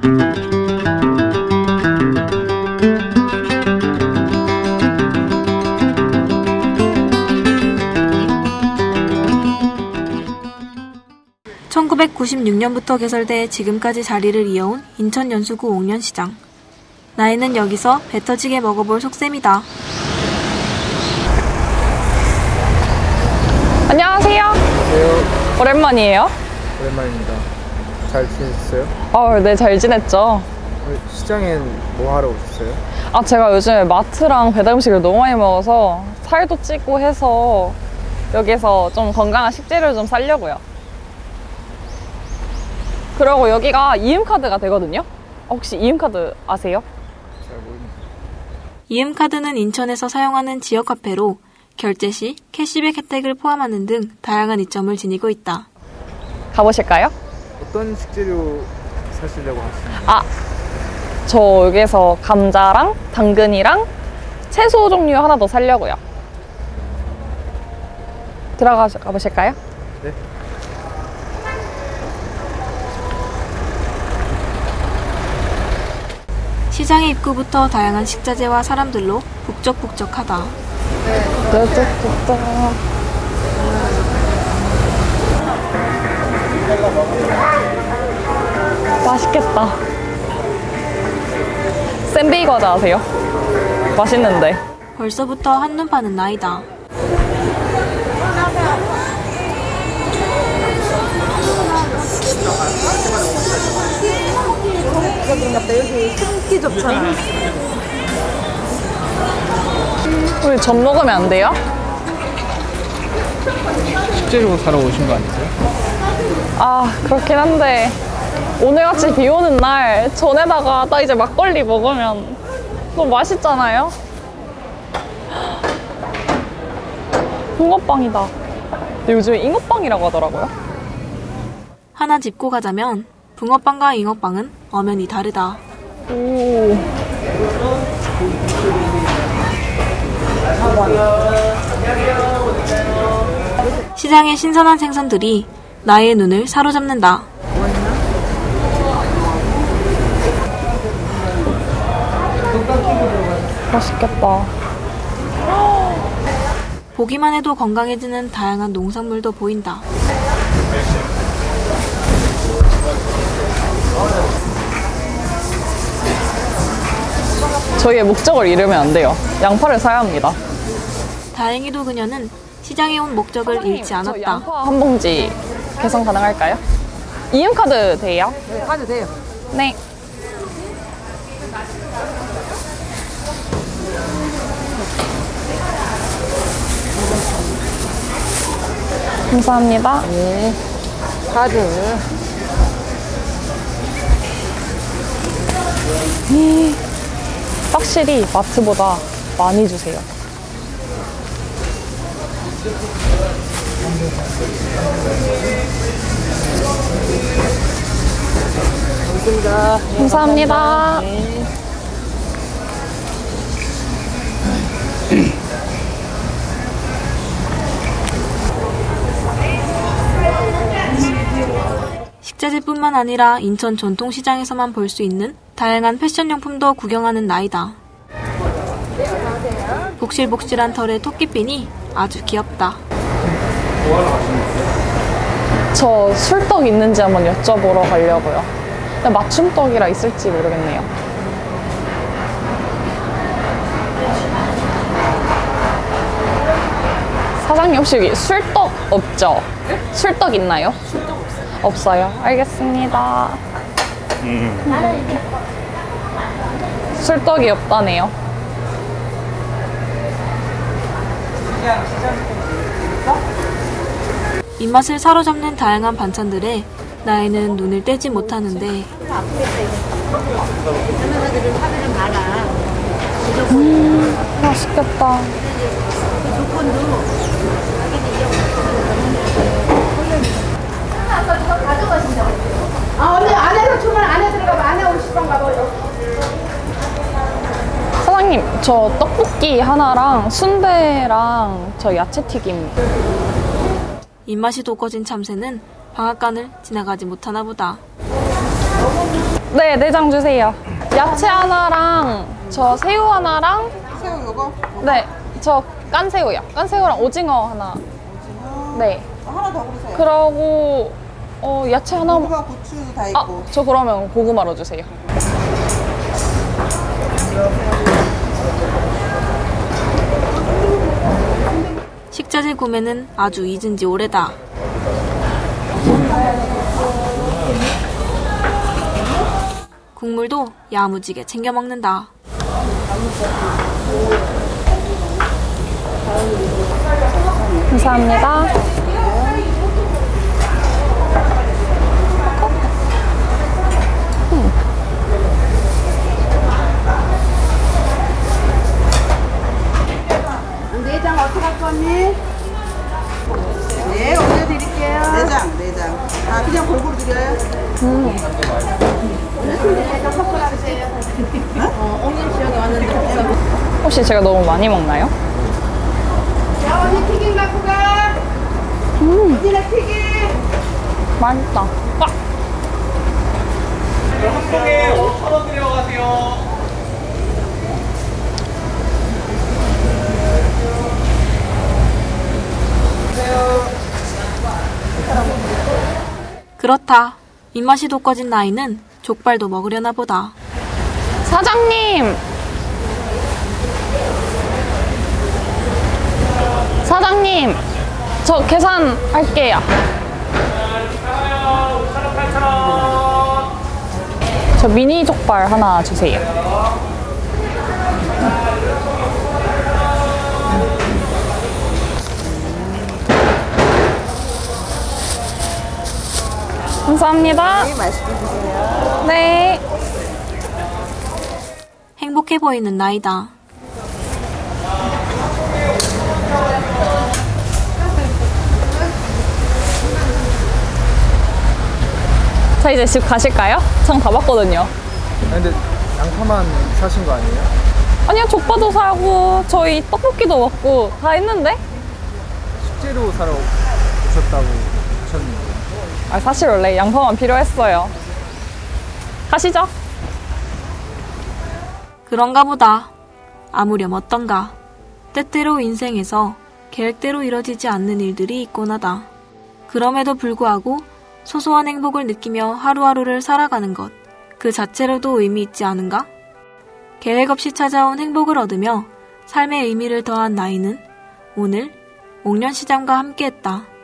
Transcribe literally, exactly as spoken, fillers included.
천구백구십육 년부터 개설돼 지금까지 자리를 이어온 인천 연수구 옥년시장. 나이는 여기서 배 터지게 먹어볼 속셈이다. 안녕하세요. 안녕하세요. 오랜만이에요. 오랜만입니다. 잘 지내셨어요? 아, 네, 잘 지냈죠. 시장엔 뭐 하러 오셨어요? 아, 제가 요즘에 마트랑 배달 음식을 너무 많이 먹어서 살도 찌고 해서 여기서 좀 건강한 식재료를 좀 사려고요. 그리고 여기가 이음카드가 되거든요. 혹시 이음카드 아세요? 잘 모릅니다. 이음카드는 인천에서 사용하는 지역 화폐로 결제 시 캐시백 혜택을 포함하는 등 다양한 이점을 지니고 있다. 가보실까요? 어떤 식재료 사시려고 하시나요? 아, 저 여기서 감자랑 당근이랑 채소 종류 하나 더 사려고요. 들어가 보실까요? 네. 시장의 입구부터 다양한 식자재와 사람들로 북적북적하다. 북적북적. 맛있겠다. 샌베이 과자 아세요? 맛있는데. 벌써부터 한눈 파는 나이다. 여기 숨기 좋잖아. 우리 전 먹으면 안 돼요? 식재료 사러 오신 거 아니세요? 아, 그렇긴 한데 오늘같이 비 오는 날 전에다가 딱 이제 막걸리 먹으면 너무 맛있잖아요? 붕어빵이다. 근데 요즘에 잉어빵이라고 하더라고요. 하나 짚고 가자면 붕어빵과 잉어빵은 엄연히 다르다. 오. 시장의 신선한 생선들이 나의 눈을 사로잡는다. 맛있겠다. 보기만 해도 건강해지는 다양한 농산물도 보인다. 저희의 목적을 잃으면 안 돼요. 양파를 사야 합니다. 다행히도 그녀는 시장에 온 목적을 사장님, 잃지 저 않았다. 양파 한 봉지 계산 가능할까요? 이음카드 돼요? 네, 가도 돼요. 네. 감사합니다. 네. 카드. 이, 확실히 마트보다 많이 주세요. 감사합니다. 감사합니다. 네. 식자재뿐만 아니라 인천 전통시장에서만 볼 수 있는 다양한 패션용품도 구경하는 나이다. 복실복실한 털의 토끼핀이 아주 귀엽다. 저 술떡 있는지 한번 여쭤보러 가려고요. 근데 맞춤떡이라 있을지 모르겠네요. 사장님 혹시 여기 술떡 없죠? 네? 술떡 있나요? 술떡 없어요. 없어요? 알겠습니다. 음. 술떡이 없다네요. 입맛을 사로잡는 다양한 반찬들에 나이는 눈을 떼지 못하는데 음, 맛있겠다. 아, 언니 안에서 주문 안에 들어가면 안에 오실 건가 봐요. 사장님, 저 떡볶이 하나랑 순대랑 저 야채튀김. 입맛이 돋궈진 참새는 방앗간을 지나가지 못하나 보다. 네, 내장 주세요. 야채 하나랑 저 새우 하나랑 새우 요거? 네, 저 깐새우요. 깐새우랑 오징어 하나. 네. 하나 더 그러세요. 그러고 어 야채 하나. 고구마 고추도 다 아, 있고. 저 그러면 고구마로 주세요. 식자재 구매는 아주 잊은 지 오래다. 국물도 야무지게 챙겨 먹는다. 감사합니다. 내장 어떻게 할 거니? 네, 올려드릴게요. 내장, 내장. 아, 그냥 골고루 드려요? 혹시 제가 너무 많이 먹나요? 야, 언니 튀김 갖고 가. 음. 언니나 튀김. 맛있다. 꽉! 한 통에 오천 원 들여가세요. 그렇다. 입맛이 돋궈진 나이는 족발도 먹으려나 보다. 사장님! 사장님! 저 계산할게요. 저 미니 족발 하나 주세요. 감사합니다. 네, 맛있게 드세요. 네. 행복해 보이는 나이다. 자, 이제 집 가실까요? 장 다 봤거든요. 아니, 근데 양파만 사신 거 아니에요? 아니요, 족발도 사고 저희 떡볶이도 먹고 다 했는데? 식재료 사러 오셨다고 하셨는데. 아, 사실 원래 양파만 필요했어요. 가시죠. 그런가 보다. 아무렴 어떤가. 때때로 인생에서 계획대로 이뤄지지 않는 일들이 있곤 하다. 그럼에도 불구하고 소소한 행복을 느끼며 하루하루를 살아가는 것, 그 자체로도 의미 있지 않은가? 계획 없이 찾아온 행복을 얻으며 삶의 의미를 더한 나이는 오늘 옥년시장과 함께했다.